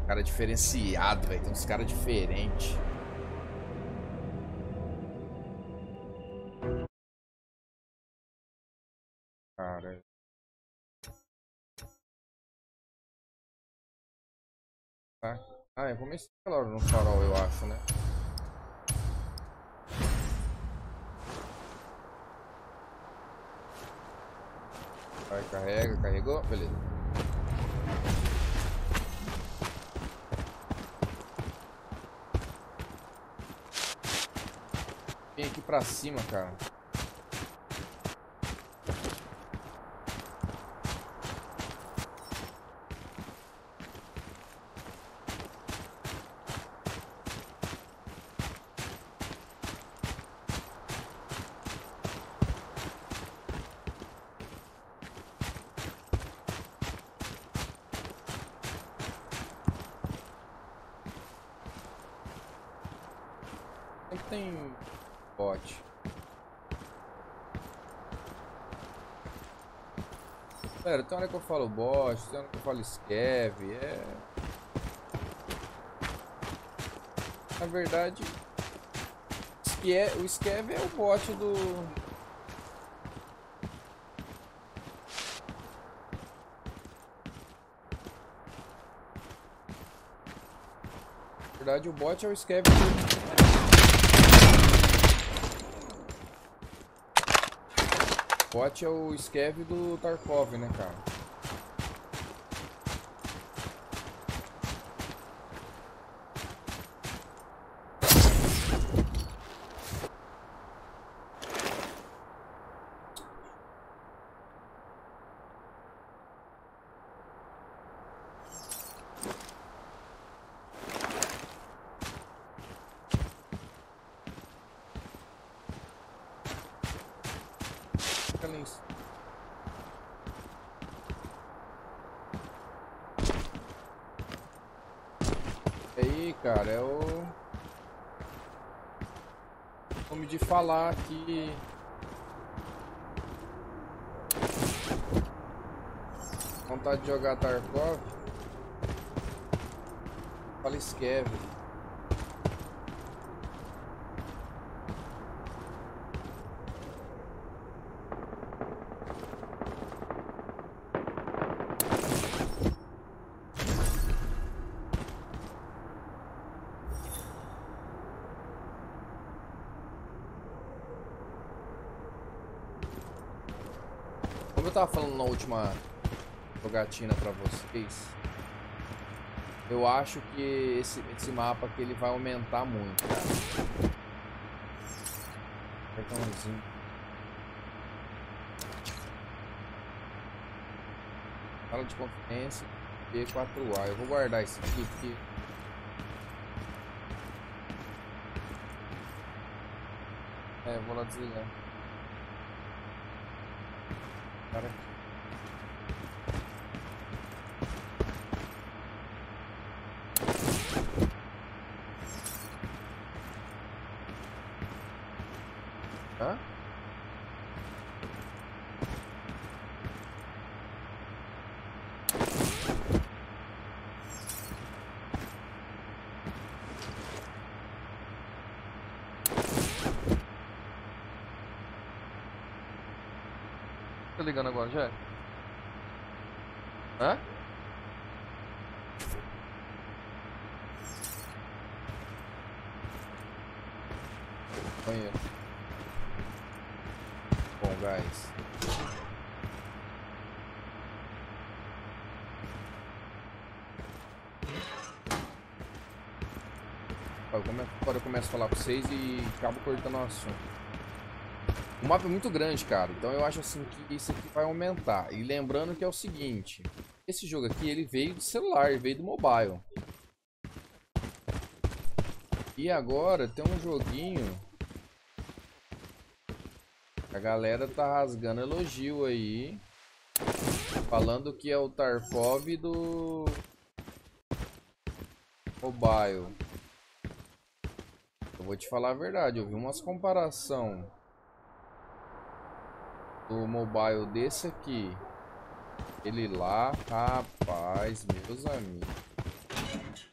Cara diferenciado, velho. Tem uns caras diferentes. Cara. Tá. Ah, eu comecei aquela hora no farol, eu acho, né? Vai, carrega, carregou, beleza. Vem aqui pra cima, cara. Sempre tem bot. Pera, tem hora que eu falo bot, tem hora que eu falo scav, Na verdade, o scav é o bot do... Na verdade, o bot é o scav do... O bot é o scav do Tarkov, né, cara? Fica ali em cima. E aí, cara, é o... Nome de falar aqui... Vontade de jogar Tarkov? Fala scav. Como eu tava falando na última jogatina pra vocês, eu acho que esse mapa aqui ele vai aumentar muito, cara. Cartãozinho. Fala de confiança P4A. Eu vou guardar esse aqui porque... vou lá desligar. Cara. Hã? Tá ligando agora, já? Hã? Banheiro. Bom, guys. Agora eu começo a falar com vocês e acabo cortando o assunto. O mapa é muito grande, cara. Então eu acho assim que isso aqui vai aumentar. E lembrando que é o seguinte. Esse jogo aqui, ele veio do celular, ele veio do mobile. E agora tem um joguinho... A galera tá rasgando elogio aí. Falando que é o Tarkov do... mobile. Eu vou te falar a verdade. Eu vi umas comparação do mobile desse aqui. Ele lá, rapaz, meus amigos.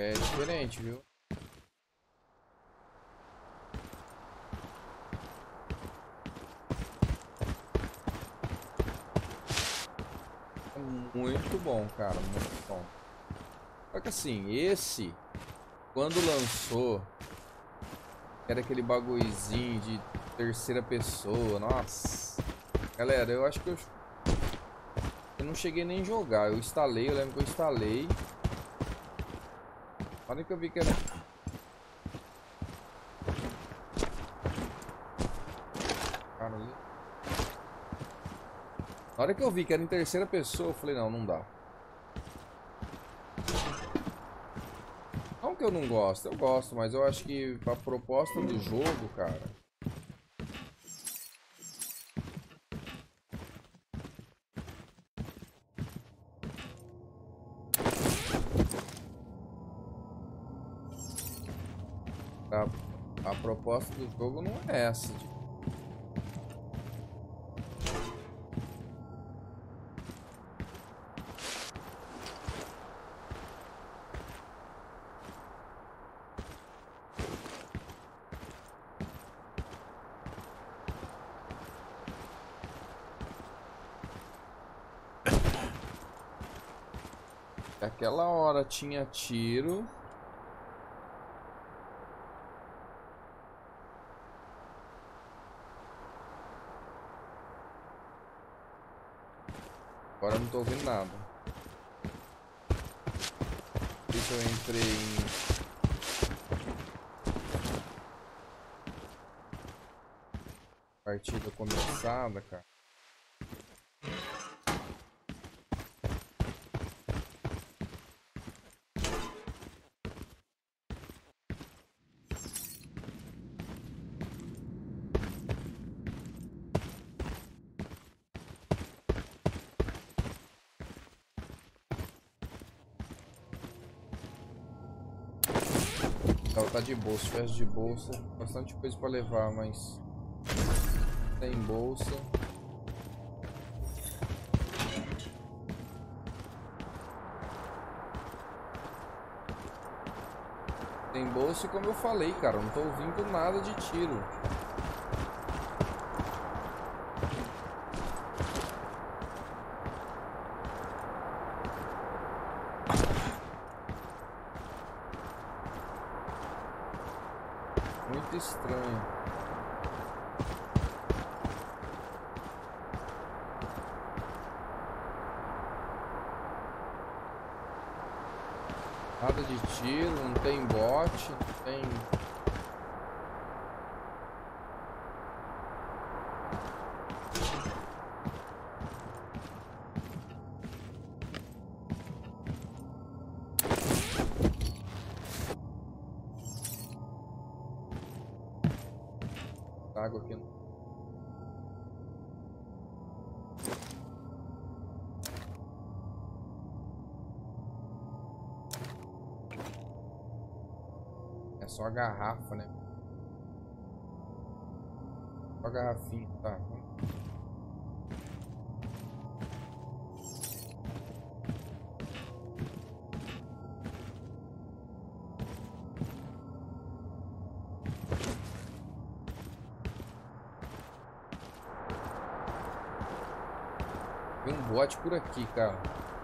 É diferente, viu? É muito bom, cara, muito bom. Só que assim, esse, quando lançou, era aquele bagulhozinho de terceira pessoa, nossa. Galera, eu acho que eu não cheguei nem a jogar. Eu instalei, eu lembro que eu instalei. Na hora que eu vi que era... Cara, ali. Na hora que eu vi que era em terceira pessoa, eu falei, não, não dá. Não que eu não gosto, eu gosto, mas eu acho que a proposta do jogo, cara... A proposta do jogo não é essa. Aquela hora tinha tiro. Agora eu não tô ouvindo nada. Deixa eu entrei em... Partida começada, cara. Ela tá de bolsa, festa de bolsa. Bastante coisa pra levar, mas... Tem bolsa. Tem bolsa e como eu falei, cara, eu não tô ouvindo nada de tiro. Muito estranho. Nada de tiro, não tem bot, não tem... Água aqui. É só a garrafa, né? Só a garrafinha, tá? Tem um bot por aqui, cara.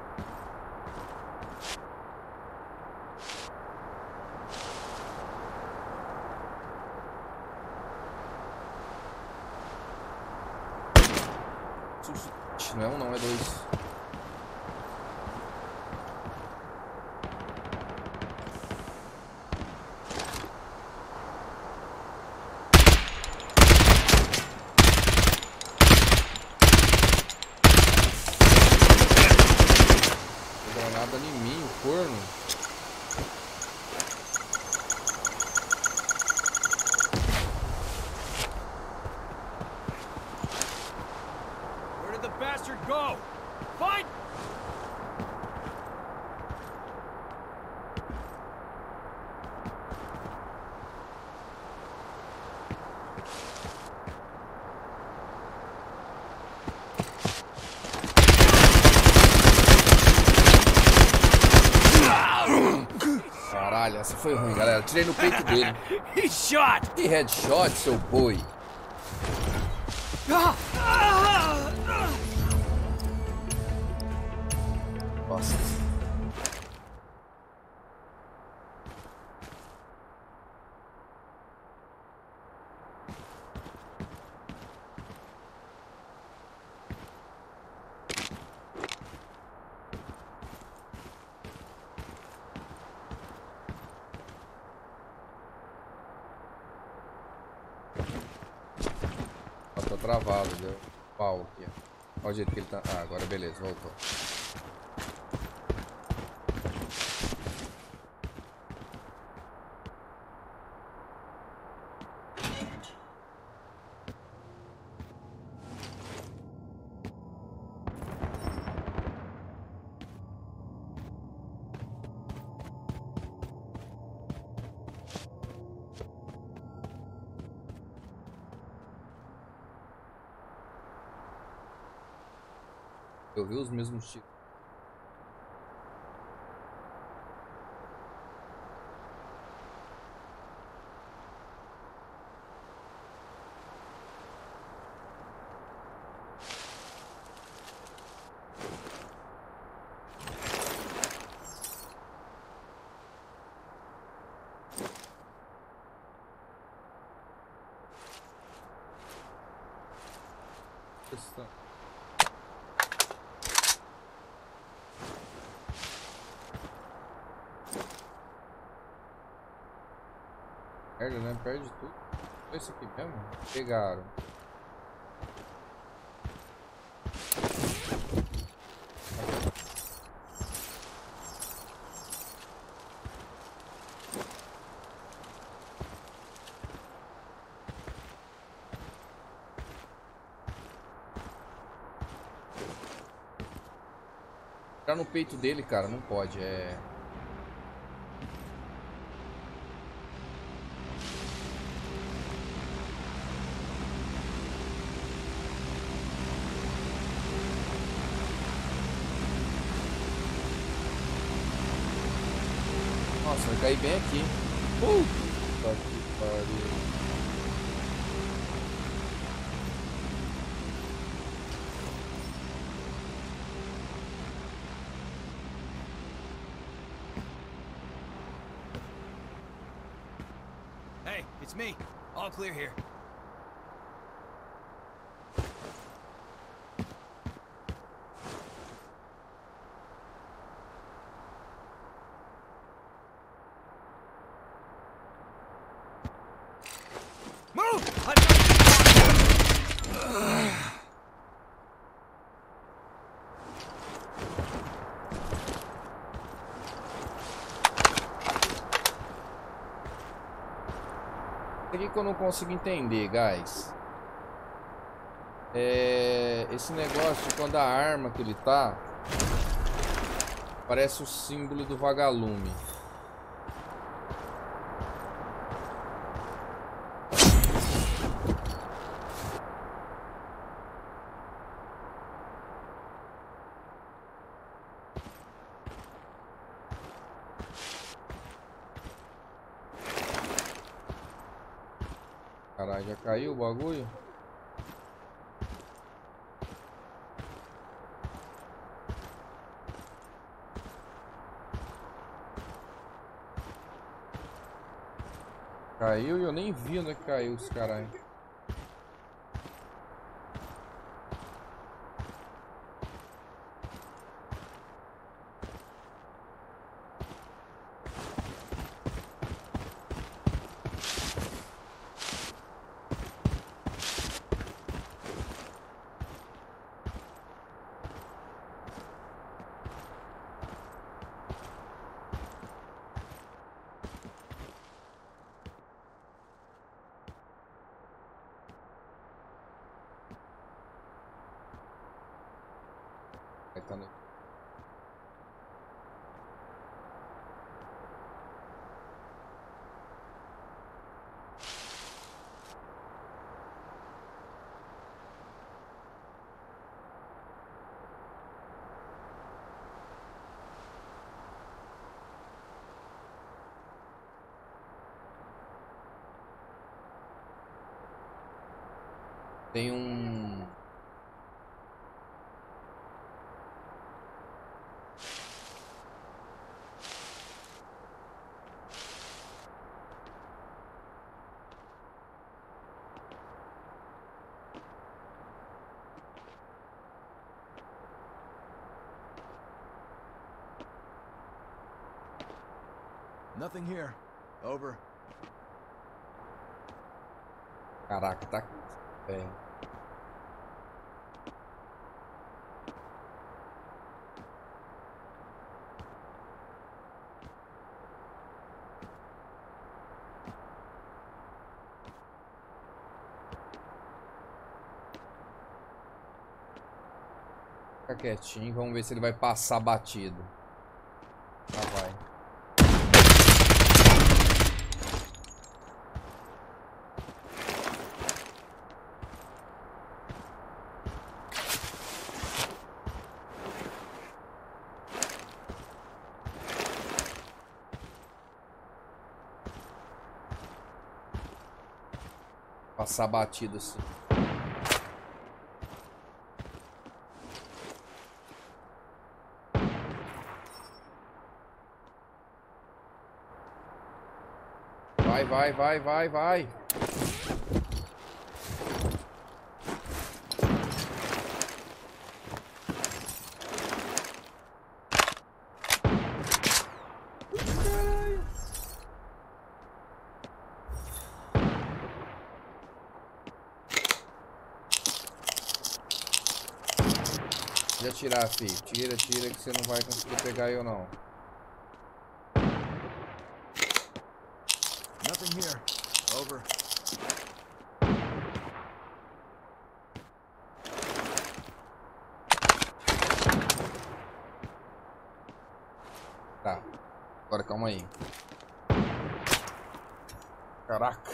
Não é um, não, é dois. Granada em mim, o corno. Where did the bastard go? Fight! essa foi ruim, galera. Tirei no peito dele. He's shot! Que headshot, seu boi. Nossa. Ó, tô travado, deu pau aqui. Olha o jeito que ele tá. Ah, agora beleza, voltou. Eu vi os mesmos tiros. Perde, né? Perde tudo. Foi esse aqui mesmo? Pegaram. Entrar no peito dele, cara, não pode. É. Nossa, vai cair bem aqui. Puta que pariu. Hey, it's me. All clear here. Move! Aqui que eu não consigo entender, guys. Esse negócio de quando a arma que ele tá parece o símbolo do vagalume. Caralho, já caiu o bagulho? Caiu e eu nem vi onde é que caiu esse caralho. Aí tá no... Tem um... Nothing here. Over. Caraca, tá... É. Fica quietinho, vamos ver se ele vai passar batido. Ah, vai. Passar batido assim. Vai. Pode atirar, filho. Tira que você não vai conseguir pegar eu não. Nothing here. Over. Tá. Agora calma aí. Caraca.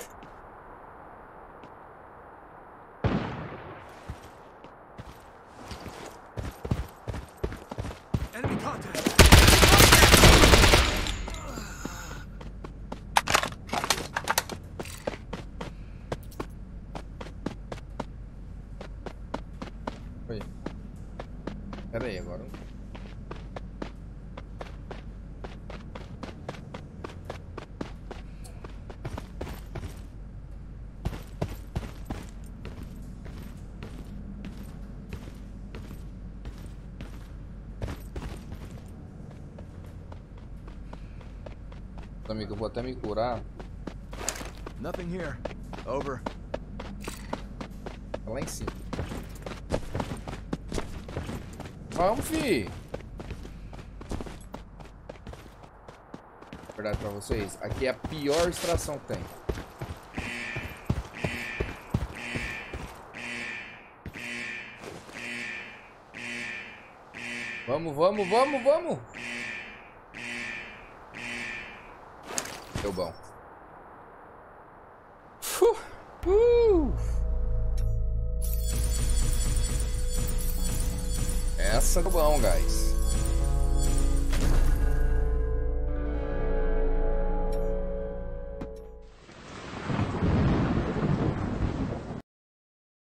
Enemy contact. Foi. Pera aí, agora. Amigo, eu vou até me curar. Nothing here. Over. Tá lá em cima. Vamos, fi. Verdade pra vocês, aqui é a pior extração que tem. Vamos. Deu bom. Essa deu bom, guys.